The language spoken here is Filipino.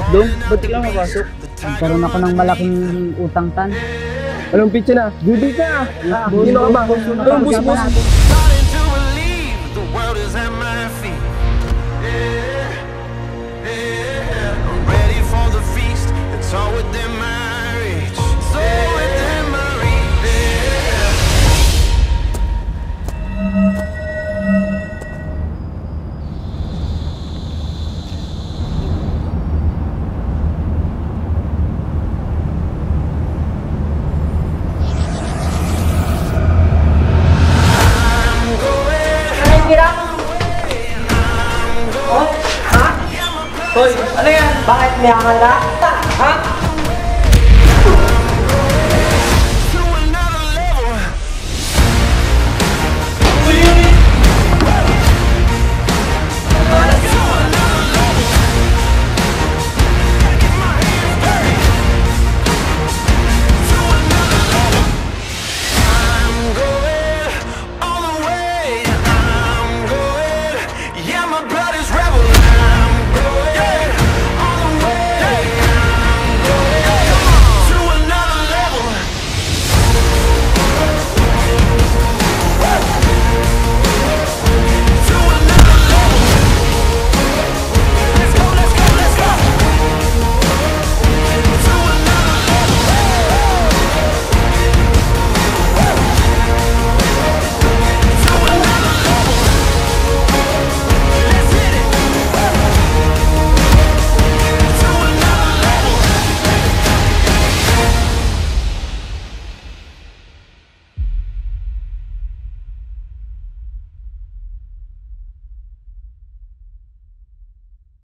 Dong, ba't ka mapasok? Nagkaroon ako ng malaking utang tan. Anong pitsa na? Judy ka! Sino ka ba? Anong bus? Starting to believe the world is at my feet. I'm ready for the feast. It's all within my reach. It's all within my reach. Hoy, ano yan? Bakit niyakan ka? Ha?